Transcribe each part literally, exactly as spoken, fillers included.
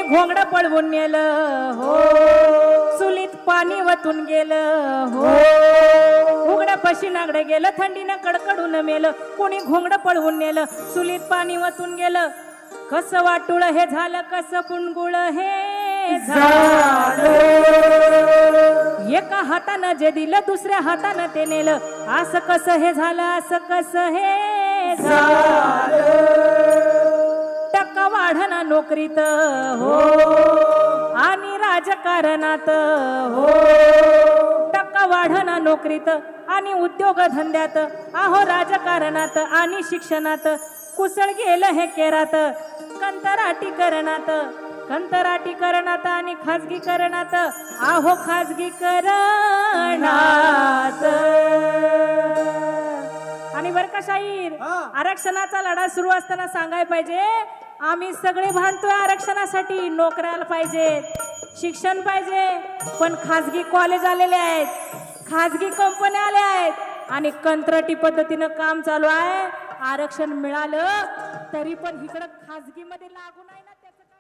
घोंगड पळवून नेलं हो, चुलीत पाणी वतून गेलं हो, उघड्यापाशी नागडे गेलं, थंडीनं कडकडून मेलं. कोणी घोंगड पळवून नेलं, चुलीत पाणी वतून गेलं. कसं वाटुळ हे झालं, कसं पुणगुळ हे झालं. एका हातानं जे दिलं दुसऱ्या हातानं ते नेलं. असं कसं हे झालं, असं कसं हे झालं. टक्का वाढना नोकरीत हो आणि राजकारणात हो, टक्का वाढना नोकरीत आणि उद्योग धंद्यात, आहो राजकारणात आणि शिक्षणात. कुसळ गेलं हे केरात, कंतराटीकरणात, कंतराटीकरणात आणि खाजगीकरणात, आहो खाजगीकरणात. आणि बर का शाहीर, आरक्षणाचा लढा सुरू असताना सांगाय पाहिजे, आम्ही सगळे भांडतोय आरक्षणासाठी. नोकऱ्याला पाहिजे, शिक्षण पाहिजे, पण खाजगी कॉलेज आलेले आहेत, खाजगी कंपन्या आल्या आहेत आणि कंत्राटी पद्धतीनं काम चालू आहे. आरक्षण मिळालं तरी पण इकडं खाजगी मध्ये लागू नाही ना, त्याचं काय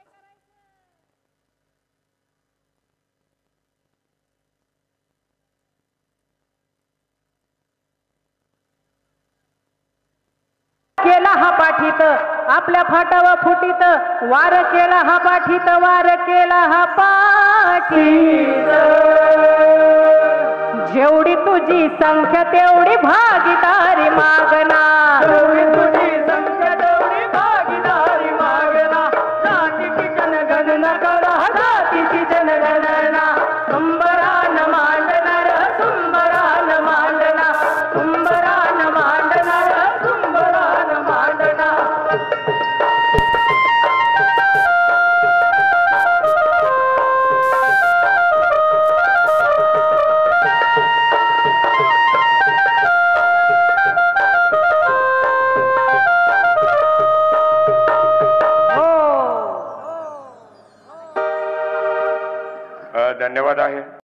करायचं. केला हा पाठीत आपल्या फाटावा फुटीत, वार केला हा पाठीत, वार केला हा पाठीत. जेवढी तुझी संख्या तेवढी भागीदारी मागना, जेवढी तुझी संख्या तेवढी भागीदारी मागना. जातीची जनगणना करा, जातीची जनगणना. सुंबरान मांडणार, सुंबरान मांडणार, सुंबरान मांडणार, सुंबरान मांडणार. धन्यवाद आहे.